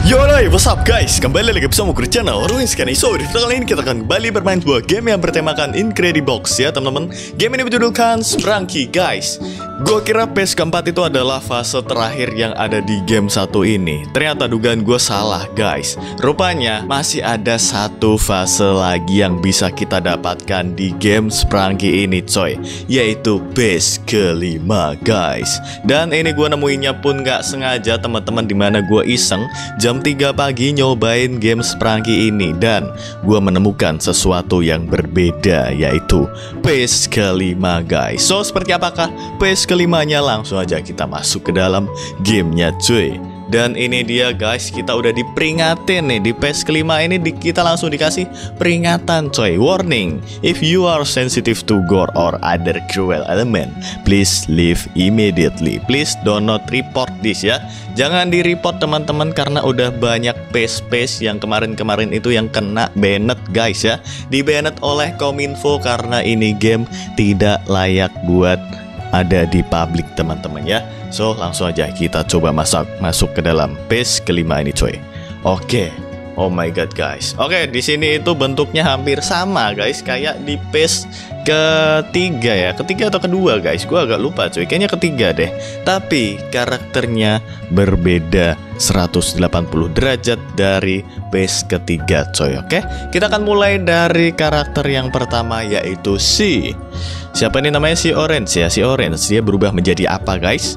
Yoi, what's up guys? Kembali lagi bersama gue di channel Ruin Scan. So, di video kali ini kita akan kembali bermain sebuah game yang bertemakan Incredibox ya teman-teman. Game ini berjudulkan Spelunky guys. Gue kira phase keempat itu adalah fase terakhir yang ada di game satu ini. Ternyata dugaan gue salah guys. Rupanya masih ada satu fase lagi yang bisa kita dapatkan di game Spelunky ini coy, yaitu phase kelima guys. Dan ini gue nemuinnya pun gak sengaja teman-teman, dimana gue iseng jam 3 pagi nyobain game Spelunky ini, dan gue menemukan sesuatu yang berbeda, yaitu phase kelima guys. So seperti apakah phase kelimanya? Langsung aja kita masuk ke dalam gamenya cuy. Dan ini dia guys, kita udah diperingatin nih. Di phase kelima ini kita langsung dikasih peringatan coy. Warning, if you are sensitive to gore or other cruel element, please leave immediately. Please do not report this ya. Jangan di-report teman-teman, karena udah banyak phase yang kemarin-kemarin itu yang kena banned guys ya. Di-banned oleh Kominfo karena ini game tidak layak buat ada di publik teman-teman ya. So langsung aja kita coba masuk ke dalam phase kelima ini coy. Oke. Oh my god guys. Oke, di sini itu bentuknya hampir sama guys kayak di phase ketiga ya. Ketiga atau kedua guys, gua agak lupa coy. Kayaknya ketiga deh. Tapi karakternya berbeda 180 derajat dari phase ketiga coy. Oke, kita akan mulai dari karakter yang pertama, yaitu siapa ini namanya? Si Orange ya. Si Orange dia berubah menjadi apa guys?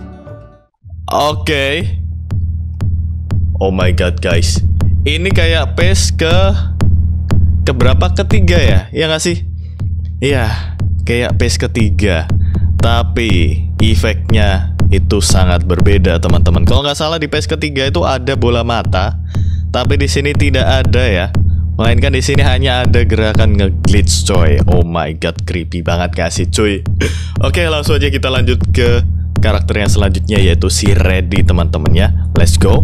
Oke. Oh my god guys, ini kayak phase ke berapa? Ketiga ya? Iya nggak sih? Iya, kayak phase ketiga. Tapi efeknya itu sangat berbeda teman-teman. Kalau nggak salah di phase ketiga itu ada bola mata, tapi di sini tidak ada ya. Melainkan di sini hanya ada gerakan nge-glitch coy. Oh my god, creepy banget gak sih cuy? Oke, langsung aja kita lanjut ke karakter yang selanjutnya, yaitu si Reddy teman-teman ya. Let's go.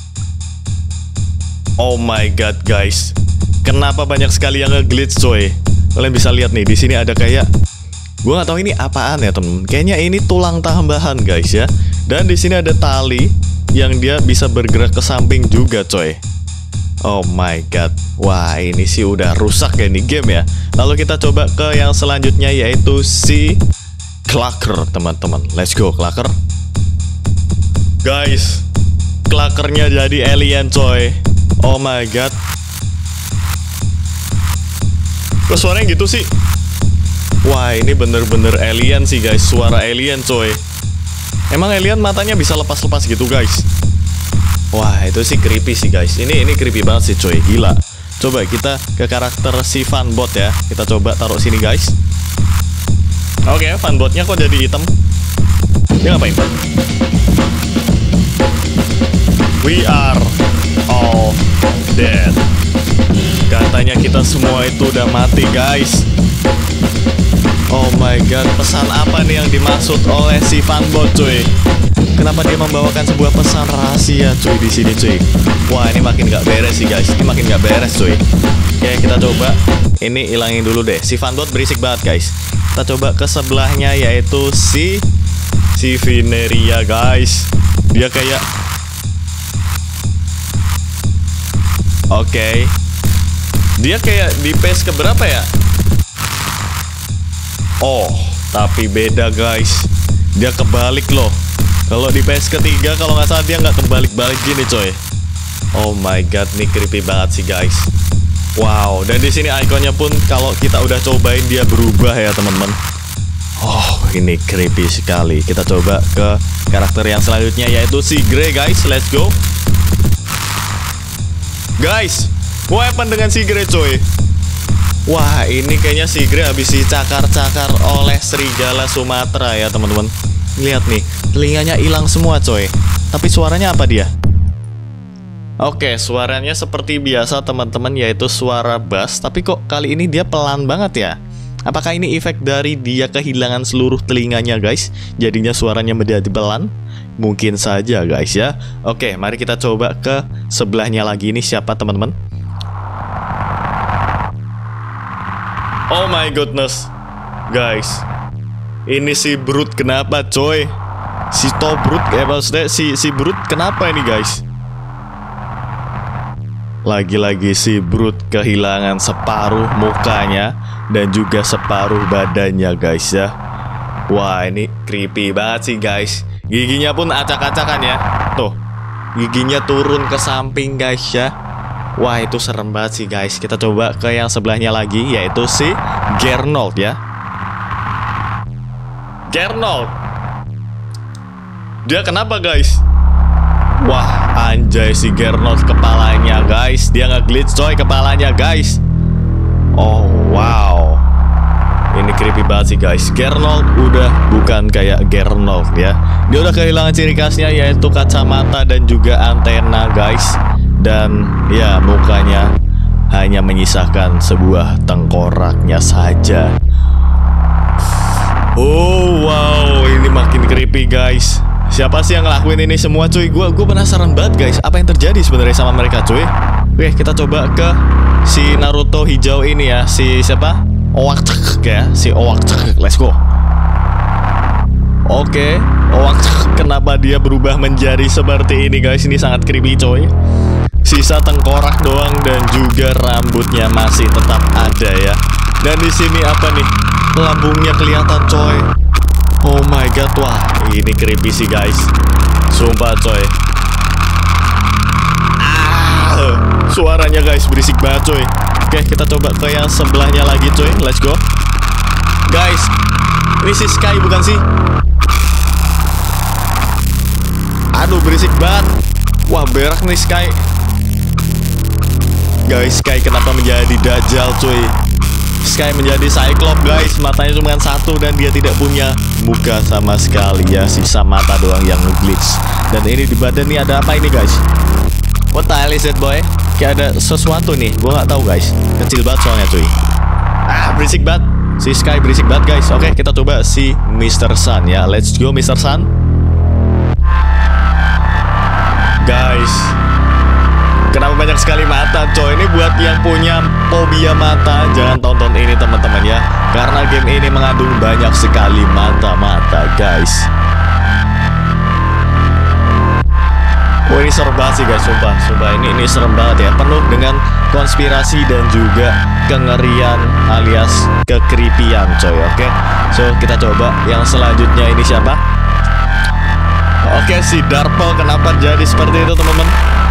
Oh my god guys, kenapa banyak sekali yang nge-glitch coy? Kalian bisa lihat nih, di sini ada kayak, gue nggak tahu ini apaan ya temen. Kayaknya ini tulang tambahan guys ya. Dan di sini ada tali yang dia bisa bergerak ke samping juga coy. Oh my god, wah ini sih udah rusak ya nih game ya. Lalu kita coba ke yang selanjutnya, yaitu si Clucker teman-teman. Let's go Clucker. Guys, Cluckernya jadi alien coy. Oh my god, kok suaranya gitu sih? Wah ini bener-bener alien sih guys, suara alien coy. Emang alien matanya bisa lepas-lepas gitu guys? Wah itu sih creepy sih guys. Ini creepy banget sih coy, gila. Coba kita ke karakter si Fanbot ya. Kita coba taruh sini guys. Oke, Fanbotnya kok jadi hitam? Dia ngapain? We are all dead. Katanya kita semua itu udah mati guys. Oh my god, pesan apa nih yang dimaksud oleh si Fanbot cuy? Kenapa dia membawakan sebuah pesan rahasia cuy di sini cuy? Wah ini makin gak beres sih guys. Ini makin gak beres cuy. Oke, kita coba ini ilangin dulu deh. Si Fanbot berisik banget guys. Kita coba ke sebelahnya, yaitu si Veneria guys. Dia kayak oke. Dia kayak di phase keberapa ya? Oh, tapi beda guys. Dia kebalik loh. Kalau di phase ketiga kalau nggak salah dia nggak kebalik-balik gini coy. Oh my god, nih creepy banget sih guys. Wow, dan di sini ikonnya pun kalau kita udah cobain dia berubah ya teman-teman. Oh, ini creepy sekali. Kita coba ke karakter yang selanjutnya, yaitu si Grey guys. Let's go. Guys, what happened dengan si Grey coy? Wah, ini kayaknya si Grey habis dicakar-cakar oleh serigala Sumatera ya teman-teman. Lihat nih, telinganya hilang semua coy. Tapi suaranya apa dia? Oke, suaranya seperti biasa teman-teman, yaitu suara bass. Tapi kok kali ini dia pelan banget ya? Apakah ini efek dari dia kehilangan seluruh telinganya guys? Jadinya suaranya menjadi pelan? Mungkin saja guys ya. Oke, mari kita coba ke sebelahnya lagi. Ini siapa teman-teman? Oh my goodness guys, ini si Brute kenapa coy? Si Tobrut ya maksudnya si Brute kenapa ini guys? Lagi-lagi si Brute kehilangan separuh mukanya dan juga separuh badannya guys ya. Wah ini creepy banget sih guys. Giginya pun acak-acakan ya. Tuh, giginya turun ke samping guys ya. Wah itu serem banget sih guys. Kita coba ke yang sebelahnya lagi, yaitu si Gernold ya. Gernold, dia kenapa guys? Wah anjay si Gernold kepalanya guys. Dia nge-glitch coy kepalanya guys. Oh wow, ini creepy banget sih guys. Gernold udah bukan kayak Gernold ya. Dia udah kehilangan ciri khasnya, yaitu kacamata dan juga antena guys. Dan ya mukanya hanya menyisakan sebuah tengkoraknya saja. Oh wow, ini makin creepy guys. Siapa sih yang ngelakuin ini semua cuy? Gue penasaran banget guys. Apa yang terjadi sebenarnya sama mereka cuy? Oke, kita coba ke si Naruto hijau ini ya. Si siapa? Owak ya. Si Owak. Let's go. Oke, Owak. Kenapa dia berubah menjadi seperti ini guys? Ini sangat creepy coy. Sisa tengkorak doang dan juga rambutnya masih tetap ada ya. Dan di sini apa nih? Lambungnya kelihatan coy. Oh my god, wah ini creepy sih guys. Sumpah coy. Suaranya guys berisik banget coy. Oke, kita coba ke yang sebelahnya lagi coy. Let's go. Guys, ini si Sky bukan sih? Aduh berisik banget. Wah berak nih Sky. Guys, Sky kenapa menjadi Dajjal cuy? Sky menjadi Cyclops guys. Matanya cuma satu dan dia tidak punya muka sama sekali ya. Sisa mata doang yang nge-glitch. Dan ini di badan nih ada apa ini guys? What the hell is it boy? Kayak ada sesuatu nih. Gue gak tahu guys. Kecil banget soalnya cuy. Berisik banget. Si Sky berisik banget guys. Oke, kita coba si Mr. Sun ya. Let's go Mr. Sun. Guys, kenapa banyak sekali mata coy? Ini buat yang punya fobia mata, jangan tonton ini teman-teman ya. Karena game ini mengandung banyak sekali mata-mata guys. Oh ini serem banget sih guys, sumpah ini serem banget ya. Penuh dengan konspirasi dan juga kengerian alias kekripian coy. Oke, so kita coba yang selanjutnya ini siapa? Oke, si Darpo. Kenapa jadi seperti itu teman-teman?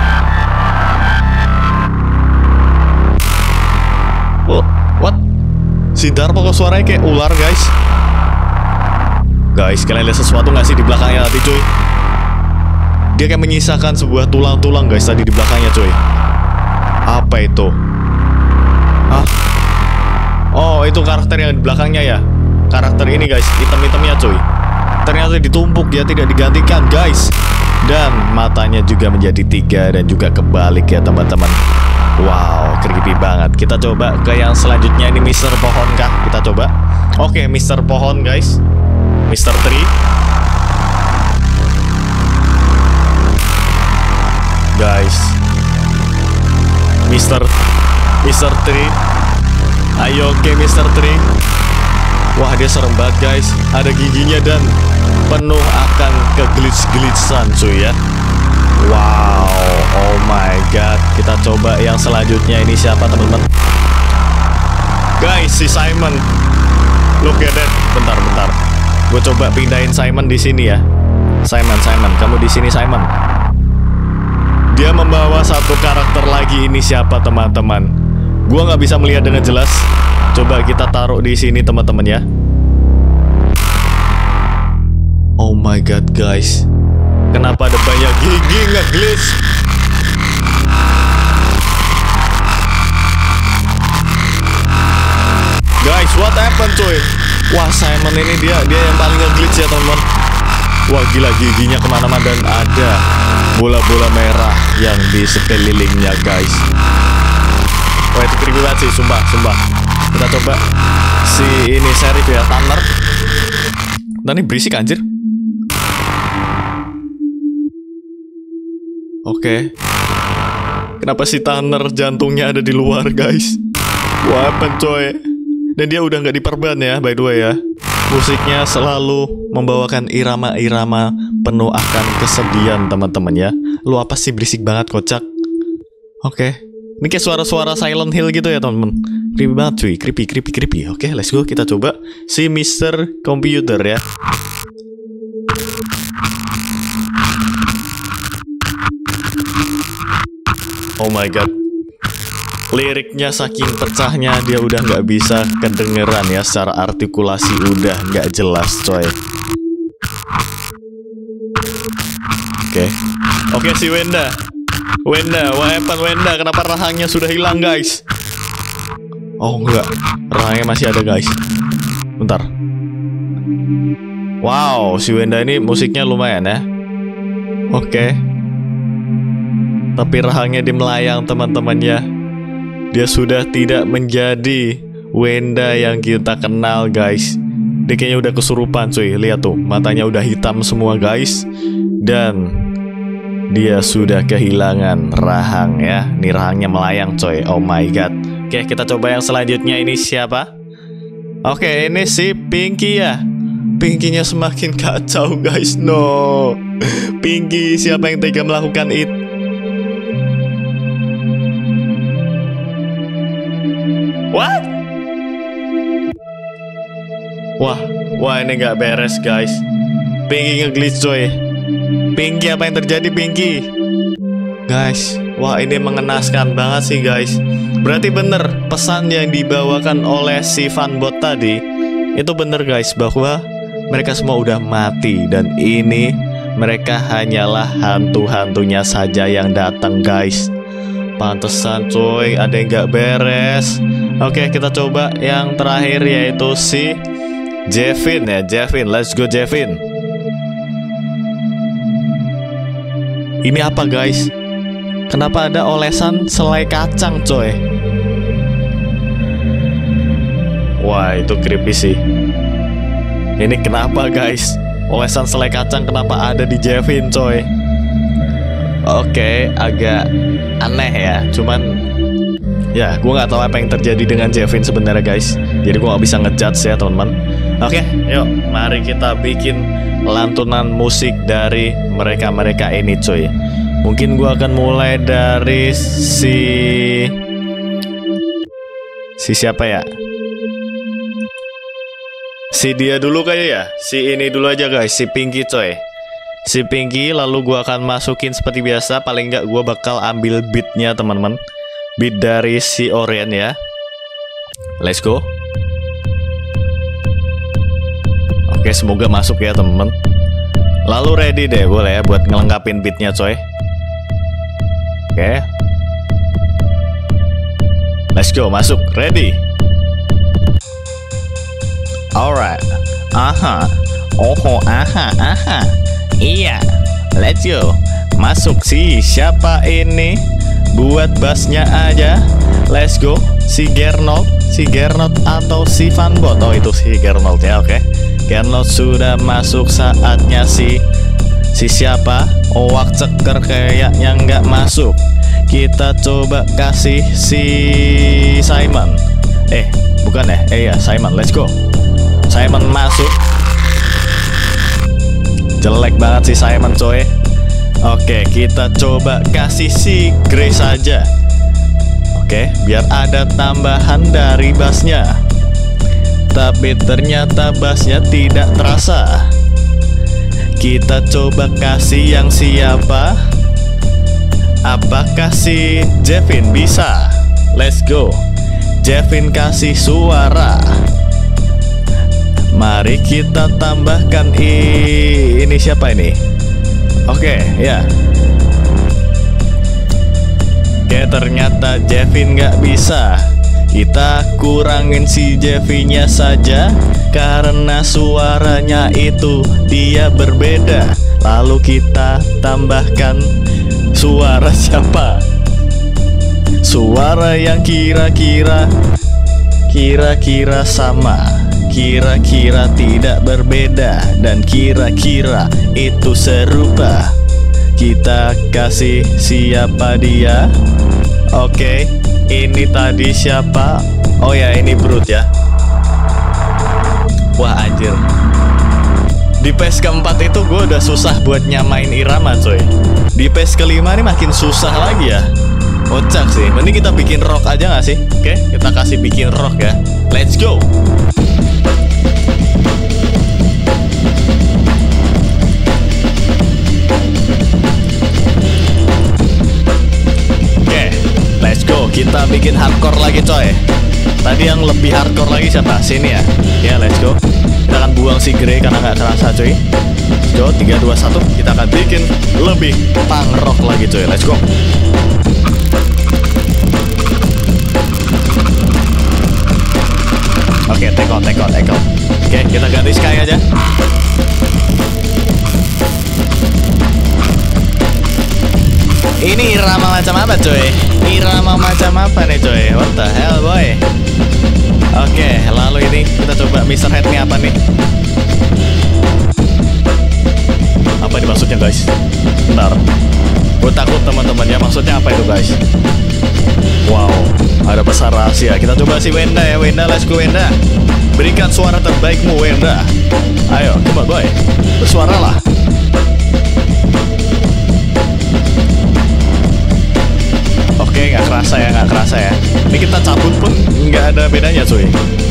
Oh, what? Si Darpo kok suaranya kayak ular guys? Guys, kalian lihat sesuatu nggak sih di belakangnya tadi cuy? Dia kayak menyisakan sebuah tulang-tulang guys tadi di belakangnya cuy. Apa itu? Oh itu karakter yang di belakangnya ya. Karakter ini guys, item-itemnya cuy. Ternyata ditumpuk ya, tidak digantikan guys. Dan matanya juga menjadi 3 dan juga kebalik ya teman-teman. Wow, creepy banget. Kita coba ke yang selanjutnya, ini Mr. Pohon kah? Kita coba. Oke, Mr. Pohon guys. Mr. Tree. Guys, Mr. Tree. Ayo oke Mr. Tree. Wah dia serem banget guys. Ada giginya dan penuh akan keglitch-glitchan cuy ya. Wow, oh my god. Kita coba yang selanjutnya, ini siapa teman-teman? Guys, si Simon. Look at that. Bentar. Gue coba pindahin Simon di sini ya. Simon, kamu di sini Simon. Dia membawa satu karakter lagi, ini siapa teman-teman? Gue nggak bisa melihat dengan jelas. Coba kita taruh di sini teman-teman ya. Oh my god guys, kenapa ada banyak gigi nge-glitch? Guys, what happened cuy? Wah Simon ini dia yang paling nge-glitch ya teman-teman. Wah gila, giginya kemana-mana dan ada bola-bola merah yang di sekelilingnya guys. Wah itu creepy banget sih, sumpah. Kita coba si ini Sheriff ya, Tanner. Dan ini berisik anjir. Oke. Kenapa si Tanner jantungnya ada di luar guys? Wah apa coy? Dan dia udah nggak diperban ya by the way ya. Musiknya selalu membawakan irama-irama penuh akan kesedihan teman-teman ya. Lu apa sih berisik banget kocak? Oke. Ini kayak suara-suara Silent Hill gitu ya teman-teman. Creepy banget cuy, creepy. Oke, let's go, kita coba si Mr. Computer ya. Oh my god, liriknya saking pecahnya dia udah nggak bisa kedengeran ya, secara artikulasi udah nggak jelas coy. Oke, si Wenda, what happened Wenda? Kenapa rahangnya sudah hilang guys? Oh enggak, rahangnya masih ada guys. Bentar. Wow, si Wenda ini musiknya lumayan ya. Oke. Tapi rahangnya di melayang teman-teman ya. Dia sudah tidak menjadi Wenda yang kita kenal guys. Dia kayaknya udah kesurupan cuy. Lihat tuh, matanya udah hitam semua guys. Dan dia sudah kehilangan rahang ya. Nih rahangnya melayang coy. Oh my god. Oke, kita coba yang selanjutnya. Ini siapa? Oke, ini si Pinky ya. Pinky-nya semakin kacau guys. No, Pinky, siapa yang tega melakukan itu? What? Wah ini nggak beres guys. Pinky nge-glitch coy. Pinky, apa yang terjadi Pinky? Guys, wah ini mengenaskan banget sih guys. Berarti bener pesan yang dibawakan oleh si fanbot tadi. Itu bener guys, bahwa mereka semua udah mati. Dan ini mereka hanyalah hantu-hantunya saja yang datang guys. Pantesan coy, ada yang gak beres. Oke, kita coba yang terakhir, yaitu si Jevin ya. Jevin, let's go Jevin. Ini apa guys? Kenapa ada olesan selai kacang coy? Wah, itu creepy sih. Ini kenapa guys? Olesan selai kacang kenapa ada di Jevin coy? Oke, agak aneh ya. Cuman ya, gue nggak tahu apa yang terjadi dengan Jevin sebenarnya guys. Jadi gue nggak bisa ngejudge ya teman-teman. Oke, yuk mari kita bikin lantunan musik dari mereka ini coy. Mungkin gue akan mulai dari si siapa ya? Si dia dulu kayak ya. Si ini dulu aja guys, si Pinky coy. Si Pinky, lalu gue akan masukin seperti biasa. Paling nggak gue bakal ambil beatnya teman-teman. Beat dari si Orien ya. Let's go. Oke, semoga masuk ya teman-teman. Lalu ready deh, boleh ya buat ngelengkapin beatnya coy. Oke. Let's go, masuk, ready. Alright. Aha. Oho, aha. Iya, let's go. Masuk sih, siapa ini? Buat bassnya aja. Let's go. Si Gernot atau si fanbot. Oh, itu si Gernot ya, oke. Gernot sudah masuk, saatnya si siapa? Owak ceker kayaknya nggak masuk. Kita coba kasih si Simon. Bukan ya? Iya, Simon, let's go. Simon masuk. Jelek banget si Simon coy. Oke, kita coba kasih si Grace saja. Oke, biar ada tambahan dari bassnya. Tapi ternyata bassnya tidak terasa. Kita coba kasih yang siapa? Apakah si Jevin bisa? Let's go. Jevin kasih suara. Mari kita tambahkan ini siapa ini? Oke, ya. Oke, ternyata Jevin nggak bisa. Kita kurangin si Jevinnya saja, karena suaranya itu dia berbeda. Lalu kita tambahkan suara siapa? Suara yang kira-kira sama. Kira-kira tidak berbeda, dan kira-kira itu serupa. Kita kasih siapa dia? Oke, ini tadi siapa? Oh ya, ini Brute ya. Wah anjir, di PES keempat itu gue udah susah buat nyamain irama coy. Di PES kelima ini makin susah lagi ya. Kocak sih. Mending kita bikin rock aja nggak sih? Oke, kita kasih bikin rock ya. Let's go. Oke, let's go. Kita bikin hardcore lagi coy. Tadi yang lebih hardcore lagi siapa? Sini ya. Ya, let's go. Kita akan buang si Grey karena nggak kerasa coy. Let's go, 3, 2, 1. Kita akan bikin lebih punk rock lagi coy. Let's go. Oke, take out. Oke, kita ganti Sky aja. Ini irama macam apa coy? Irama macam apa nih coy? What the hell boy? Oke, lalu ini kita coba Mr. Head nih apa nih? Apa ini maksudnya guys? Bentar, gue takut teman-teman ya, maksudnya apa itu guys? Wow, ada pesan rahasia. Kita coba si Wenda ya. Wenda, let's go Wenda. Berikan suara terbaikmu Wenda. Ayo, come on boy, bersuaralah. Oke, nggak kerasa ya. Ini kita cabut pun nggak ada bedanya cuy.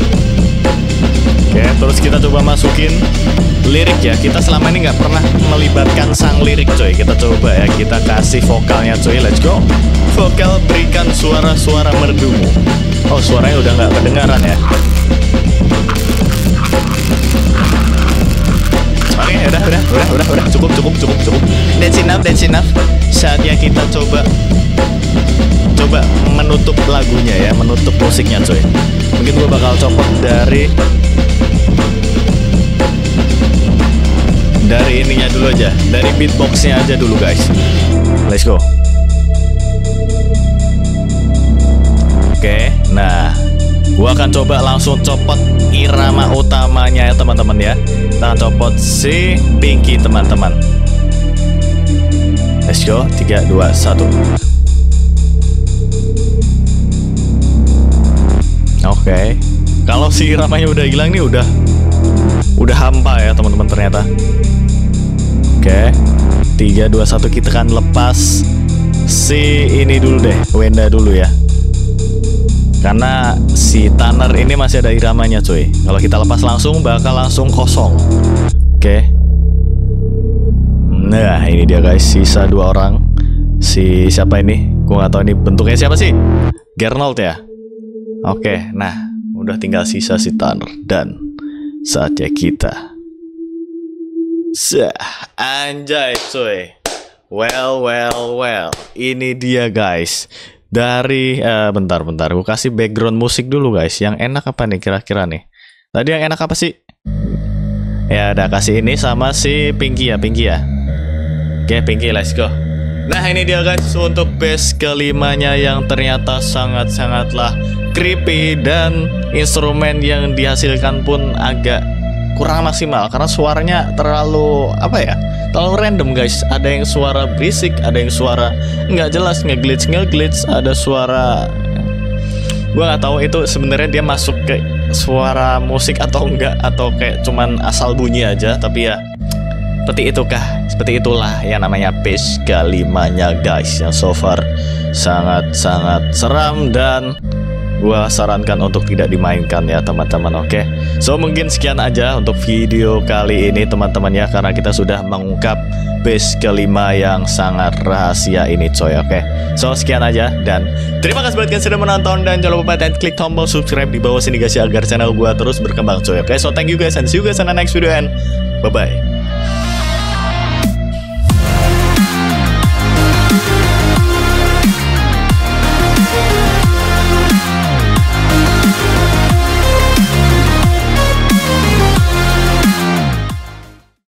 Oke, terus kita coba masukin lirik ya. Kita selama ini nggak pernah melibatkan sang lirik coy. Kita coba ya, kita kasih vokalnya coy. Let's go. Vokal berikan suara-suara merdumu. Oh, suaranya udah nggak kedengaran ya. Oke, udah. Cukup. That's enough. Saatnya kita coba menutup lagunya ya, menutup musiknya coy. Mungkin gue bakal copot dari ininya dulu aja, dari beatboxnya aja dulu guys. Let's go. Oke, nah gue akan coba langsung copot irama utamanya ya teman-teman ya. Kita akan copot si Pinky teman-teman. Let's go, 3, 2, 1. Oke, kalau si iramanya udah hilang nih udah hampa ya teman-teman ternyata. Oke, 3, 2, 1 kita akan lepas si ini dulu deh, Wenda dulu ya. Karena si Tanner ini masih ada iramanya cuy. Kalau kita lepas langsung bakal langsung kosong. Oke. Nah ini dia guys, sisa 2 orang. Si siapa ini? Gua nggak tahu ini bentuknya siapa sih? Gernold ya. Oke, nah udah tinggal sisa si Tanner dan saatnya kita. Anjay cuy. Well. Ini dia guys. Dari bentar, gue kasih background musik dulu guys. Yang enak apa nih kira-kira nih? Tadi yang enak apa sih? Ya udah kasih ini sama si Pinky ya. Oke, Pinky, let's go. Nah ini dia guys untuk bass kelimanya yang ternyata sangat-sangatlah creepy. Dan instrumen yang dihasilkan pun agak kurang maksimal karena suaranya terlalu terlalu random guys. Ada yang suara berisik, ada yang suara nggak jelas, ngeglitch, ada suara gua nggak tahu itu sebenarnya dia masuk ke suara musik atau enggak, atau kayak cuman asal bunyi aja. Tapi ya seperti itulah yang namanya bass kelimanya guys, yang so far sangat-sangat seram dan gua sarankan untuk tidak dimainkan ya teman-teman. Oke, so mungkin sekian aja untuk video kali ini teman-teman ya, karena kita sudah mengungkap bass kelima yang sangat rahasia ini coy. Oke, so sekian aja dan terima kasih buat kalian sudah menonton, dan jangan lupa klik tombol subscribe di bawah sini guys ya, agar channel gua terus berkembang coy. Oke, so thank you guys and see you guys on the next video and bye bye.